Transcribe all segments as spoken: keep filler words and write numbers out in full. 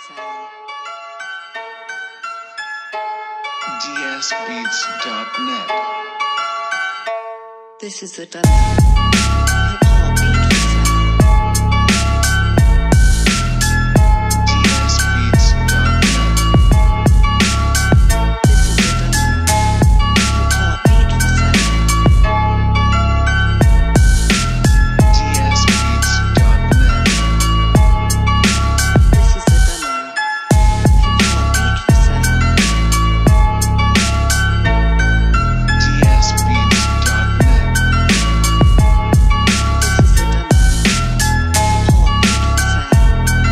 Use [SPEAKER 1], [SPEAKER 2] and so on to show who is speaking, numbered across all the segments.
[SPEAKER 1] sale.
[SPEAKER 2] D S beats dot net.
[SPEAKER 1] This is a demo. HipHop beat for sale.
[SPEAKER 2] D S beats dot net.
[SPEAKER 1] This is a demo. HipHop beat for sale.
[SPEAKER 2] D S beats dot net.
[SPEAKER 1] This is a demo. HipHop beat for sale.
[SPEAKER 2] D S beats dot net.
[SPEAKER 1] This is a demo. HipHop beat for sale.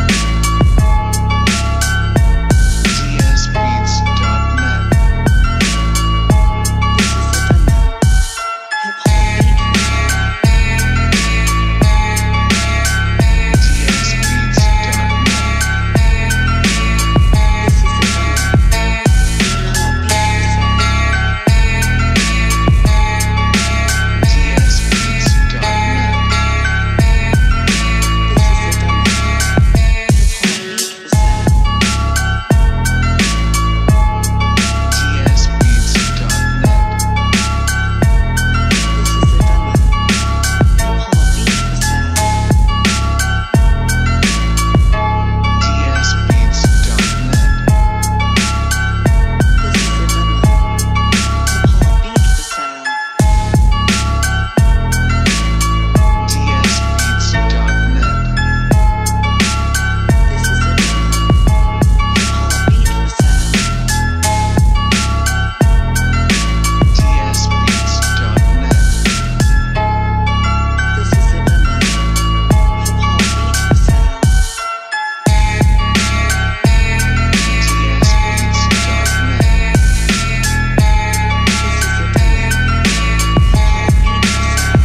[SPEAKER 2] D S beats dot net.
[SPEAKER 1] This is a demo. HipHop beat for sale.
[SPEAKER 2] D S beats dot net.
[SPEAKER 1] This is a demo. HipHop beat for sale.
[SPEAKER 2] D S beats dot net.
[SPEAKER 1] This is a demo. HipHop beat for sale.
[SPEAKER 2] D S beats dot net.
[SPEAKER 1] This is a demo. HipHop beat for sale.
[SPEAKER 2] D S beats dot net.
[SPEAKER 1] This is a demo. HipHop beat for sale.
[SPEAKER 2] D S beats dot net.
[SPEAKER 1] This is a demo. HipHop beat for sale.
[SPEAKER 2] D S beats dot net.
[SPEAKER 1] This is a demo. HipHop beat for sale.
[SPEAKER 2] D S beats dot net.
[SPEAKER 1] This is a demo. HipHop beat for sale.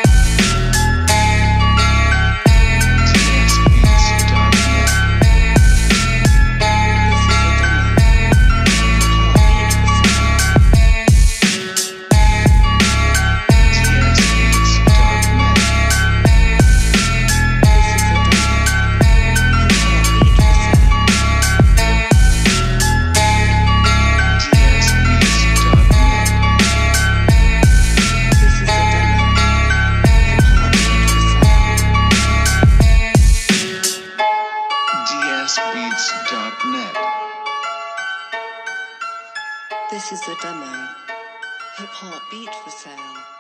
[SPEAKER 2] D S beats dot net.
[SPEAKER 1] This is a demo. HipHop beat for sale.
[SPEAKER 2] D S beats dot net.
[SPEAKER 1] This is a demo. HipHop beat for sale.
[SPEAKER 2] D S beats dot net.
[SPEAKER 1] This is a demo. HipHop beat for sale.
[SPEAKER 2] D S beats dot net.
[SPEAKER 1] This is a demo. HipHop beat for sale.